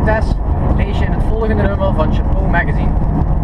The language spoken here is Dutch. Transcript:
Tess lees je in het volgende nummer van Chapeau Magazine.